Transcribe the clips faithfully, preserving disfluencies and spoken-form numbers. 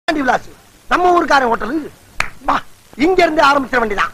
நம்ம ஊருக்காரன் ஹோட்டலு வா, இங்க இருந்து ஆரம்பிச்சிட வேண்டியதான்.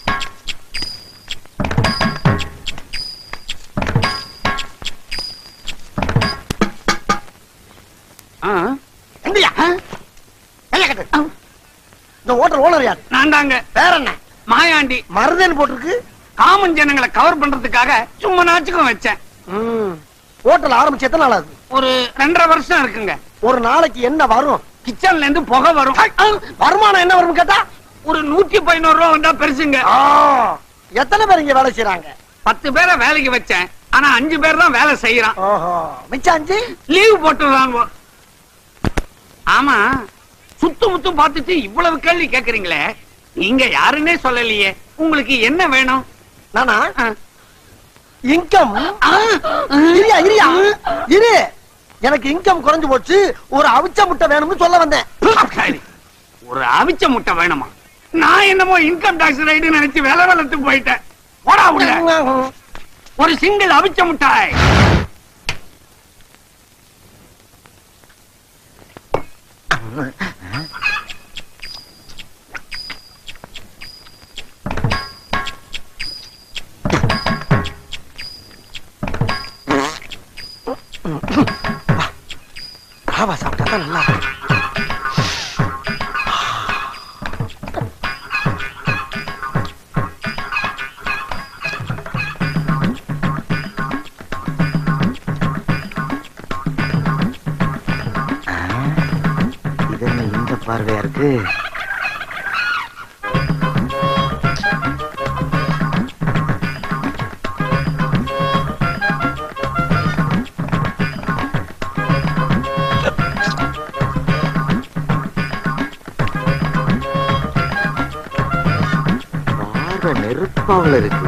இந்த ஹோட்டல் ஓனர் யாரு? நான் தாங்க. வேற என்ன? மாயாண்டி. மருதன் போட்டிருக்கு. காமன் ஜனங்களை கவர் பண்றதுக்காக சும்மா நாச்சுக்கும் வச்சேன். ஹோட்டல் ஆரம்பிச்சு எத்தனை நாள் ஆகுது? ஒரு ரெண்டரை வருஷம் இருக்குங்க. ஒரு நாளைக்கு என்ன வரும்? கிச்சன்ல இருந்து புகை வரும். வருமானம் என்ன வரும் கேட்டா ஒரு நூத்தி பதினோரு ரூபா வந்தா பெருசுங்க. எத்தனை பேர் இங்க வேலை செய்யறாங்க? பத்து பேரை வேலைக்கு வச்சேன். ஆனா அஞ்சு பேர் தான் வேலை செய்யறான். மிச்சம் அஞ்சு லீவ் போட்டுறாங்க. ஆமா, சுத்து முத்து பார்த்துட்டு இவ்வளவு கேள்வி கேக்குறீங்களே, நீங்க யாருன்னே சொல்லலையே. உங்களுக்கு என்ன வேணும்? நானா இன்கம் இரியா இரியா இரு எனக்கு இன்கம் குறைஞ்சு போச்சு, ஒரு அவிச்ச முட்டை வேணும்னு சொல்ல வந்தேன். ஒரு அவிச்ச முட்டை வேணுமா? நான் என்னமோ இன்கம் டாக்ஸ் ரைடு நினைச்சு வேலை வளர்த்து போயிட்டேன். போடா உள்ள. ஒரு சிங்கிள் அவிச்ச முட்டாய். ராவா சாப்பிட்டா நல்லா. இது இந்த பார்வையா இருக்கு. நெருப்பாவில் இருக்கு.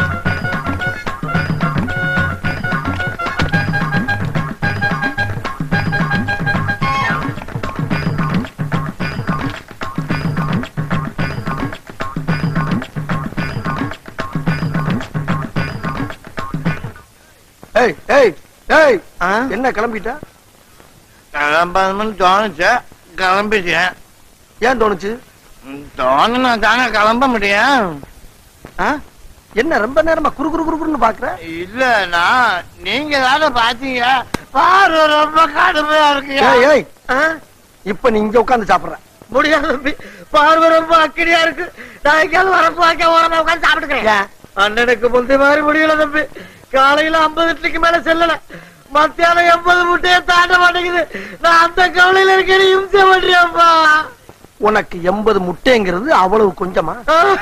என்ன கிளம்பிட்ட? கிளம்பணும்னு தோணுச்சு, கிளம்பிட்டேன். ஏன் தோணுச்சு? தோணுனா தானே கிளம்ப முடியும். என்ன ரொம்ப நேரமா குறு குறு குறுன்னு பாக்குற? இல்லனா நீங்க தானே பாத்தீங்க. பார்வை ரொம்ப கடுமையா இருக்கு. இப்ப நீ இங்க உட்காந்து சாப்பிடுற முடியாது. பார்வை ரொம்ப அக்கடியா இருக்கு. நான் எங்கேயாவது வரப்பு வாக்க ஓரமா உட்காந்து சாப்பிட்டுக்கிறேன். அண்ணனுக்கு முந்தைய மாதிரி முடியல தம்பி. காலையில ஐம்பது இட்லிக்கு மேல செல்லல, மத்தியானம் எண்பது முட்டையை தாண்ட மாட்டேங்குது. நான் அந்த கவலையில இருக்கேன். இம்சை பண்றியாப்பா. உனக்கு எண்பது முட்டைங்கிறது அவ்வளவு கொஞ்சமா?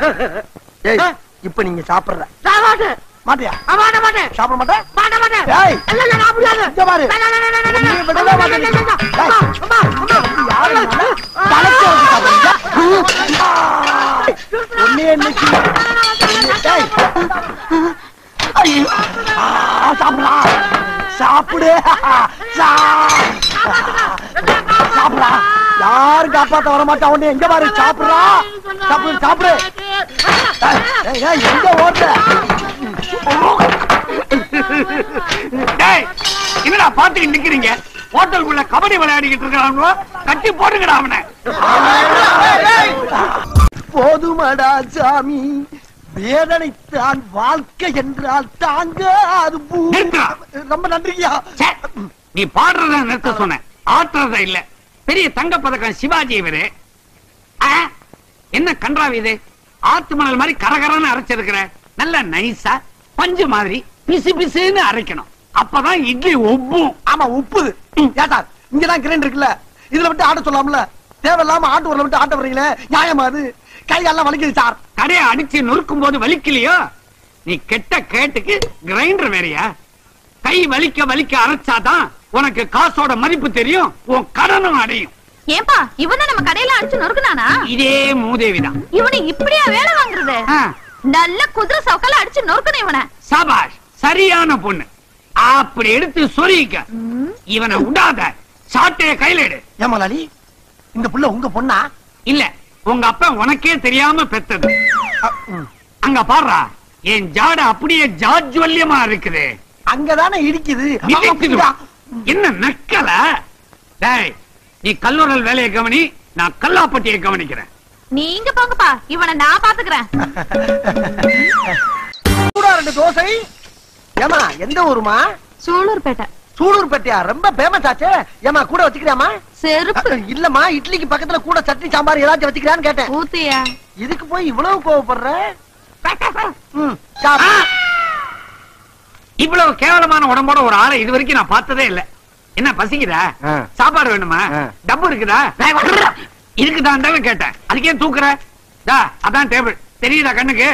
இப்ப நீங்க சாப்பிடுற மாட்டியா? சாப்பிட மாட்டேன். சாப்பிடு சாப்பிடா. யாரும் காப்பாத்த வர மாட்டா. உடனே எங்க பாரு சாப்பிடுறா. சாப்பிடு சாப்பிடு. எங்க ஓட்ட? என்னடா பாத்துக்கிட்டு நிக்கிறீங்க? ஹோட்டலுக்குள்ள கபடி விளையாடிக்கிட்டு இருக்கிறாங்களோ, கட்டி போடுங்கடா அவனை. போதுமடா சாமி, வேதனைத்தான் வாழ்க்கை என்றால் தாங்க. அது ரொம்ப நன்றியா. நீ பாடுறத நிறுத்த சொன்ன, ஆட்டுறத இல்ல. பெரிய தங்க பதக்கம் சிவாஜி இவரு. என்ன கன்றாவி இது? ஆத்து மணல் மாதிரி கரகரன்னு அரைச்சிருக்கிற. நல்ல நைஸா பஞ்சு மாதிரி பிசு பிசுன்னு அரைக்கணும். அப்பதான் இட்லி உப்பும். ஆமா உப்புது. ஏட்டா இங்கதான் கிரைண்டர் இருக்குல்ல, இதுல விட்டு ஆட்ட சொல்லாமல. தேவையில்லாம ஆட்டு ஊர்ல விட்டு ஆட்ட வர்றீங்களே, நியாயமா? அது கையெல்லாம் வலிக்குது சார். கடையை அடிச்சு நொறுக்கும் போது வலிக்கலையோ? நீ கெட்ட கேட்டுக்கு கிரைண்டர் வேறையா? கை வலிக்க வலிக்க அரைச்சாதான் உனக்கு காசோட மதிப்பு தெரியும், உன் கடனும் அடையும். ஏன்பா இவனை நம்ம கடையில அடிச்சு நொறுக்குனானா? இதே மூதேவிதான். இவனை இப்படியா வேலை வாங்குறது? நல்ல குதிரை சவுக்கால அடிச்சு நொறுக்கணும் இவனை. சபாஷ், சரியான பொண்ணு. அப்படி எடுத்து சொரிக்க. இவனை விடாத. சாட்டைய கையில எடு. ஏமாலாளி, இந்த புள்ள உங்க பொண்ணா? இல்ல, உங்க அப்பா உனக்கே தெரியாம பெத்தது. அங்க பாடுறா, என் ஜாட அப்படியே ஜாஜ்வல்யமா இருக்குது. அங்கதானே இடிக்குது. என்ன நக்கல? டேய், நீ கல்லூரல் வேலையை கவனி, நான் கல்லாப்பட்டியை கவனிக்கிறேன். நீங்க போங்கப்பா, இவனை நான் பாத்துக்கிறேன். ரெண்டு தோசை. ஏமா எந்த ஊருமா? சூலூர்பேட்டை. சூலூர்பேட்டையா? ரொம்ப பேமஸ் ஆச்சே. ஏமா கூட வச்சுக்கிறியாமா? செருப்பு இல்லம்மா, இட்லிக்கு பக்கத்துல கூட சட்னி சாம்பார் ஏதாச்சும் வச்சுக்கிறான்னு கேட்டேன். ஊத்தியா? இதுக்கு போய் இவ்வளவு கோவப்படுற? இவ்வளவு கேவலமான உடம்போட ஒரு ஆளை இது வரைக்கும் நான் பார்த்ததே இல்ல. என்ன பசிக்குதா? சாப்பாடு வேணுமா? டப்பு இருக்குதா? இருக்குதான் தானே கேட்டேன். அதுக்கே தூக்குற? அதான் டேபிள் தெரியுதா கண்ணுக்கு?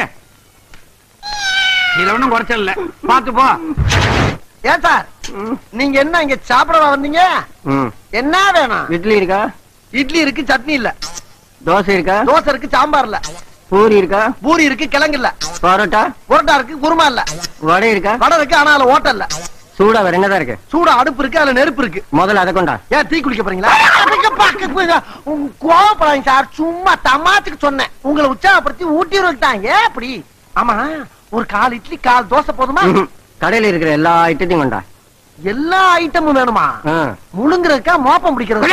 இதுல ஒண்ணும் குறைச்சல் இல்ல, பாத்து போ. ஏன் சார் நீங்க என்ன இங்க சாப்பிடவா வந்தீங்க? என்ன வேணும்? இட்லி இருக்கா? இட்லி இருக்கு, சட்னி இல்ல. தோசை இருக்கா? தோசை இருக்கு, சாம்பார் இல்ல. பூரி இருக்கா? பூரி இருக்கு, கிழங்கு இல்ல. பரோட்டா? பரோட்டா இருக்கு, குருமா இல்ல. வடை இருக்கா? வடை இருக்கு, ஆனா அதுல ஓட்டை இல்ல. சூடா வேற என்னதான் இருக்கு? சூடா அடுப்பு இருக்கு, அதுல நெருப்பு இருக்கு. முதல்ல அதை கொண்டா. ஏன் டீ குடிக்க போறீங்களா? கோவப்படாதீங்க சார், சும்மா தமாத்துக்கு சொன்னேன். உங்களை உற்சாகப்படுத்தி ஊட்டி விட்டாங்க. அப்படி ஆமா, ஒரு கால் இட்லி கால் தோசை போதுமா? கடையில இருக்கிற எல்லா ஐட்டத்தையும் கொண்டா. எல்லா ஐட்டமும் வேணுமா? முழுங்குறதுக்கா மோப்பம் பிடிக்கிறது?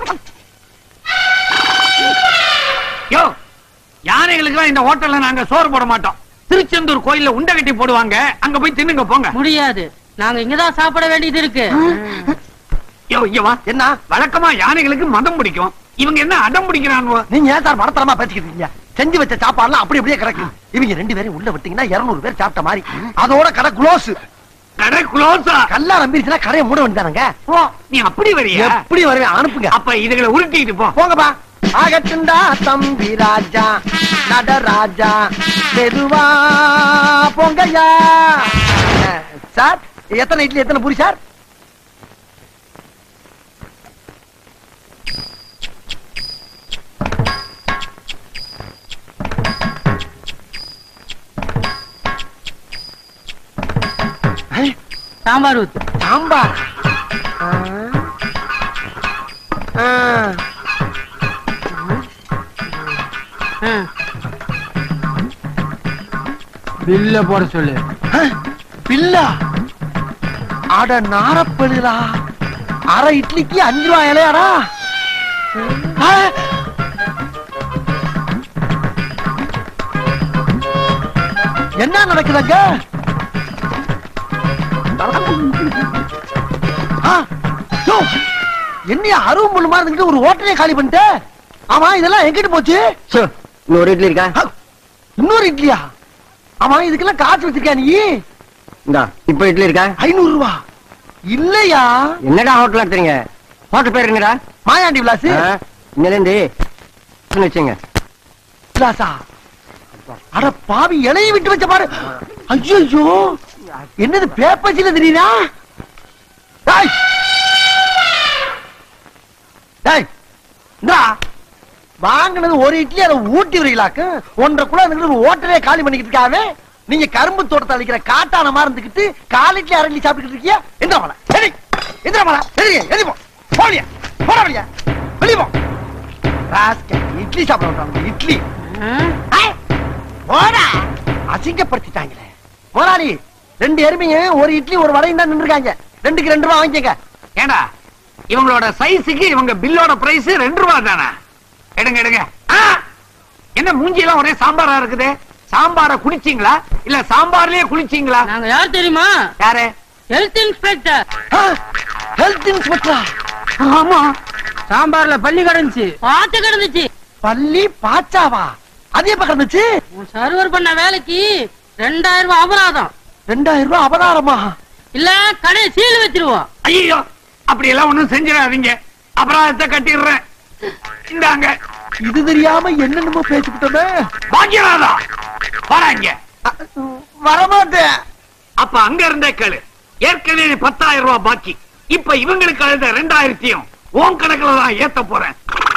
யோ, யானைகளுக்கு இந்த ஹோட்டல்ல நாங்க சோறு போட மாட்டோம். திருச்செந்தூர் கோயில்ல உண்டை கட்டி போடுவாங்க, அங்க போய் தின்னுங்க போங்க. முடியாது, நாங்க இங்கதான் சாப்பிட வேண்டியது இருக்கு. யோ, இங்க வா. என்ன வழக்கமா யானைகளுக்கு மதம் பிடிக்கும், இவங்க என்ன அடம் பிடிக்கிறாங்க? நீங்க ஏன் சார் மடத்தரமா பேசிக்கிட்டு இருக்கீங்க? செஞ்சு வச்ச சாப்பாடுலாம் அப்படி அப்படியே கிடக்கு. இவங்க ரெண்டு பேரும் உள்ள விட்டீங்கன்னா இருநூறு பேர் சாப்பிட்ட மாதிரி. அதோட கடை க்ளோஸ். கடை க்ளோஸா? கல்லா நம்பிருச்சுன்னா கடையை மூட வேண்டியதானங்க. நீ அப்படி வரியா? எப்படி வருவேன்? அனுப்புங்க. அப்ப இதுகளை உருட்டிட்டு போ. போங்கப்பா. ஆகட்டுண்டா தம்பி ராஜா நடராஜா, மெதுவா போங்கய்யா. சார் எத்தனை இட்லி எத்தனை பூரி சார்? சாம்பார் ஊத்து. சாம்பார்? பில்ல போட சொல்லு. பில்லா? அட நாரப்பெழுதா, அரை இட்லிக்கு அஞ்சு ரூபாய் இலையாரா? என்ன நடக்குதுங்க? என்ன அருவம் முள்ளு மாதிரி ஒரு ஹோட்டலே காலி பண்ணிட்டு? ஆமா, இதெல்லாம் எங்கிட்டு போச்சு? இன்னொரு இட்லி இருக்கா? இன்னொரு இட்லியா? ஆமா, இதுக்கெல்லாம் காசு வச்சிருக்கா நீ? இந்தா, இப்ப இட்லி இருக்கா? ஐநூறு ரூபா இல்லையா? என்னடா ஹோட்டல் எடுத்துறீங்க? ஹோட்டல் பேர் என்னடா? மாயாண்டி விலாஸ். இன்னிலிருந்து வச்சுங்க. விலாசா? அட பாவி, இலையை விட்டு வச்ச பாரு. ஐயோ, என்னது பேப்பர்ஸ்ல தெரியுதா? வாங்கினது ஒரு இட்லி, அதை ஊட்டி வரீங்களாக்கு. ஒன்றரை கூட ஓட்டலே காலி பண்ணிக்கிட்டு இருக்காவே. நீங்க கரும்பு தோட்டத்தை அழிக்கிற காட்டான மாதிரி இருந்துகிட்டு கால் இட்லி அரை இட்லி சாப்பிட்டு இருக்கீங்க. எந்த மலை சரி, எந்த மலை சரி, எதிப்போம் போலியா போட வழியா வெளிப்போம். இட்லி சாப்பிட இட்லி போடா, அசிங்கப்படுத்திட்டாங்களே. முதலாளி, ரெண்டு எருமைங்க ஒரு இட்லி ஒரு வடையும் தான் நின்றுருக்காங்க. ரெண்டுக்கு ரெண்டு ரூபா வாங்கிக்கங்க. ஏண்டா, இவங்களோட சைஸுக்கு இவங்க பில்லோட பிரைஸ் ரெண்டு ரூபா தானே? எடுங்க எடுங்க. என்ன மூஞ்சி எல்லாம் ஒரே சாம்பாரா இருக்குது? சாம்பார குடிச்சீங்களா இல்ல சாம்பார்லயே குளிச்சீங்களா? நாங்க யார் தெரியுமா? யாரு? Health inspector. Health inspector? ஆமா. சாம்பார்ல பள்ளி கிடந்துச்சு, பாத்து கிடந்துச்சு. பள்ளி பாச்சாவா? அது எப்ப கிடந்துச்சு? சர்வர் பண்ண வேலைக்கு ரெண்டாயிரம் ரூபாய் அபராதம். ரெண்டாயிரம் ரூபாய் அபராதமா? இல்ல கடை சீல் வச்சிருவோம். ஐயோ, அப்படி எல்லாம் ஒண்ணும் செஞ்சிடாதீங்க, அபராதத்தை கட்டிடுறேன். இந்தாங்க. இது தெரியாம என்னென்னமோ பேசிக்கிட்டோமே. பாக்கியராதா, வராங்க. வரமாட்டேன். அப்ப அங்க இருந்தே கேளு. ஏற்கனவே பத்தாயிரம் ரூபாய் பாக்கி. இப்ப இவங்களுக்கு அழுத ரெண்டாயிரத்தையும் உன் கணக்குல தான் ஏத்த போறேன்.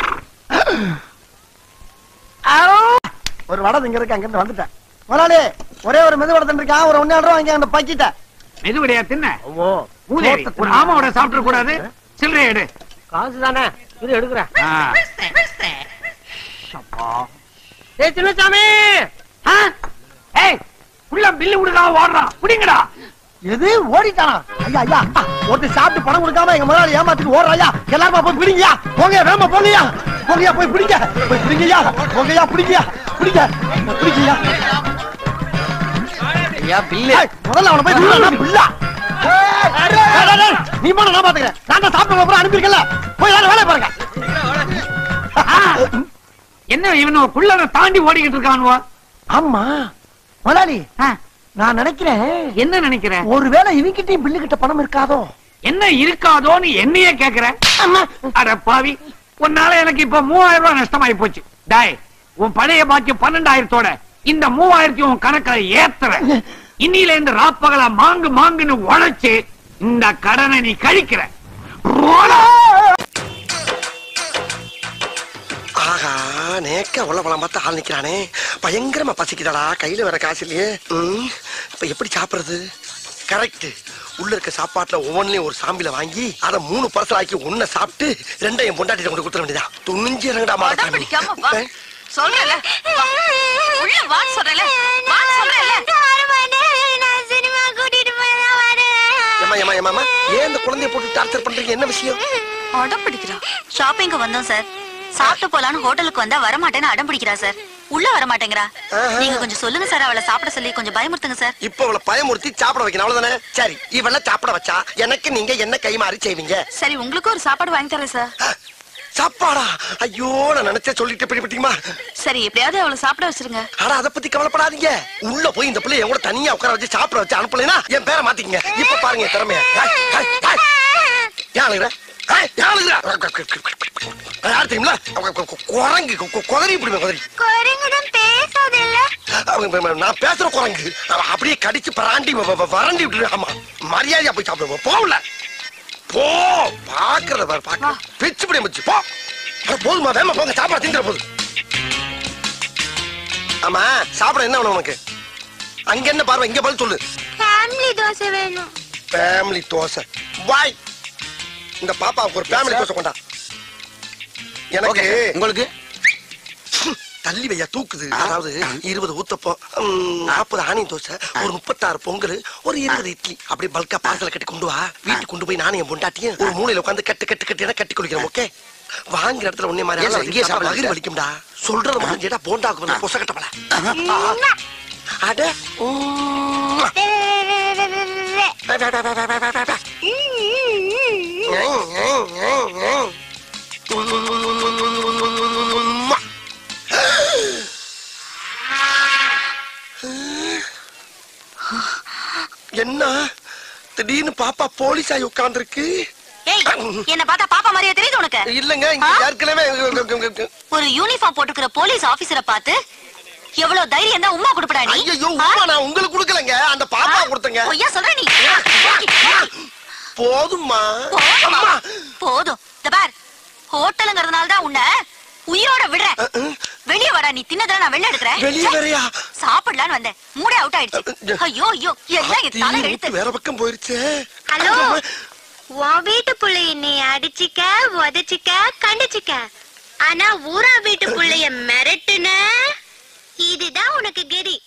ஒரு வடை இங்க இருக்கு, அங்க இருந்து வந்துட்டேன். முதலாளி, ஒரே ஒரு மெது வடை இருக்கான், ஒரு ஒன்னு ரூபா வாங்கி அந்த பக்கிட்ட. மெதுவடையா தின்ன? ஒரு ஆமாவோட சாப்பிட கூடாது. சில்லறை எடு. காசு தானே, இது எடுக்கிறேன். சின்னசாமி, உள்ள பில்லு கொடுக்காம ஓடுறான், குடிங்கடா. எது ஓடிட்டானா? ஐயா ஐயா, ஒருத்தர் சாப்பிட்டு பணம் கொடுக்காம எங்க முதலாளி ஏமாத்திட்டு ஓடுறாயா. எல்லாருமா போய் பிடிங்கயா, போங்க வேமா போங்கயா. போங்கயா போய் பிடிங்க போய் பிடிங்கயா போங்கயா பிடிங்கயா பிடிங்க பிடிங்கயா ஐயா பில்லு முதல்ல அவனை போய் பில்லா பில்லா நீ போன நான் பாத்துக்கிறேன் நான் தான் சாப்பிட்டு அப்புறம் அனுப்பியிருக்கல போய் எல்லாரும் வேலையை பாருங்க என்ன இவன் குள்ளரை தாண்டி ஓடிக்கிட்டு இருக்கானுவா ஆமா முதலாளி நான் நினைக்கிறேன் என்ன நினைக்கிறேன் ஒருவேளை இவங்கிட்டையும் பில்லு கிட்ட பணம் இருக்காதோ என்ன இருக்காதோன்னு என்னையே கேக்குற அட பாவி உன்னால எனக்கு இப்ப மூவாயிரம் ரூபாய் நஷ்டமாயி போச்சு டாய் உன் பழைய பாக்கி பன்னெண்டாயிரத்தோட இந்த மூவாயிரத்தி உன் கணக்குல ஏத்துற இன்னில இருந்து ராப்பகலா மாங்கு மாங்குன்னு உழைச்சு இந்த கடனை நீ கழிக்கிற ஆகா நேக்க உள்ள பழம் பார்த்து ஆள் நிக்கிறானே பயங்கரமா பசிக்குதாடா கையில வர காசு இல்லையே இப்ப எப்படி சாப்பிடுறது கரெக்ட் உள்ள இருக்க சாப்பாட்டுல ஒவ்வொன்றையும் ஒரு சாம்பில வாங்கி அத மூணு பர்சல் ஆக்கி ஒன்ன சாப்பிட்டு ரெண்டையும் பொண்டாட்டி கொண்டு கொடுத்துட வேண்டியதா துணிஞ்சு இறங்கடா மாட்டாம சொல்றல உள்ள வா சொல்றல வா சொல்றல நான் சினிமா கூட்டிட்டு போறேன் வரேன் ஏமா ஏமா ஏமா ஏன் இந்த குழந்தைய போட்டு டார்ச்சர் பண்றீங்க என்ன விஷயம் அடம் பிடிக்கிறா ஷாப்பிங்க்கு வந்தோம் சார் சாப்பிட்டு போலான்னு ஹோட்டலுக்கு வந்தா வர மாட்டேன்னு அடம் பிடிக்கிறா சார் உள்ள வர மாட்டேங்கறா நீங்க கொஞ்சம் சொல்லுங்க சார் அவளை சாப்பிட சொல்லி கொஞ்சம் பயமுறுத்துங்க சார் இப்போ அவளை பயமுறுத்தி சாப்பிட வைக்கணும் அவ்வளவுதானே சரி இவள சாப்பிட வச்சா எனக்கு நீங்க என்ன கைமாறி செய்வீங்க சரி உங்களுக்கு ஒரு சாப்பாடு வாங்கி தரேன் சார் சாப்பாடா ஐயோ நான் நினைச்சே சொல்லிட்டு பிடிப்பீமா சரி எப்படியாவது அவளை சாப்பிட வச்சிருங்க ஆனா அத பத்தி கவலைப்படாதீங்க உள்ள போய் இந்த பிள்ளை என் கூட தனியா உட்கார வச்சு சாப்பிட வச்சு அனுப்பலைன்னா என் பேரை மாத்திக்கங்க இப்ப பாருங்க திறமைய யாருங்க யார் தெரியுங்களா குரங்கு குதறி இப்படி குதறி நான் பேசுற குரங்கு அப்படியே கடிச்சு பராண்டி வறண்டி விட்டு ஆமா மரியாதையா போய் சாப்பிடுவோம் போகல போ பாக்குறத பாரு பாக்க பிச்சு பிடி மச்சு போ போதுமா வேமா போங்க சாப்பாடு திங்கிற போது ஆமா சாப்பிட என்ன வேணும் உனக்கு அங்க என்ன பார்வை இங்க பதில் சொல்லு ஃபேமிலி தோசை வேணும் ஃபேமிலி தோசை வாய் இந்த பாப்பாவுக்கு ஒரு ஃபேமிலி தோசை கொண்டா எனக்கு உங்களுக்கு தள்ளி வையா தூக்குது அதாவது இருபது ஊத்தப்பம் நாற்பது ஆனியன் தோசை ஒரு முப்பத்தாறு பொங்கல் ஒரு இருபது இட்லி அப்படி பல்கா பார்சல கட்டி கொண்டு வா வீட்டுக்கு கொண்டு போய் நானும் என் பொண்டாட்டியும் ஒரு மூலையில உட்காந்து கட்டு கட்டு கட்டி கட்டி குளிக்கிறோம் ஓகே வாங்குற இடத்துல உன்னை மாதிரி இங்கே சாப்பிட வயிறு வலிக்கும்டா சொல்றது மட்டும் கேட்டா போண்டாக்கு வந்து பொச கட்டப்பல அட என்ன திடீர்னு பாப்பா போலீஸ் ஆகி உட்கார்ந்துருக்கு என்ன பார்த்தா பாப்பா மாதிரியா தெரியுது உனக்கு இல்லங்க ஏற்கனவே ஒரு யூனிஃபார்ம் போட்டுக்கிற போலீஸ் ஆபீசரை பார்த்து எவ்வளவு தைரியம் தான் உம்மா கொடுப்படா நீ ஐயோ உம்மா நான் உங்களுக்கு கொடுக்கலங்க அந்த பாப்பா கொடுத்தங்க ஐயா சொல்ற நீ போதும்மா போதும் இந்த பார் ஹோட்டலுங்கிறதுனால தான் உன்னை உயிரோட விடுறேன் வெளிய வாடா நீ தின்னதா நான் வெளிய எடுக்கறேன் வெளிய வரையா சாப்பிடலாம்னு வந்தேன் மூடே அவுட் ஆயிடுச்சு ஐயோ ஐயோ எல்லாம் என் தலை எடுத்து வேற பக்கம் போயிருச்சே ஹலோ உன் வீட்டு புள்ளைய நீ அடிச்சிக்க உதச்சிக்க கண்டிச்சிக்க ஆனா ஊரா வீட்டு புள்ளைய மிரட்டுன இதுதான் உனக்கு கெதி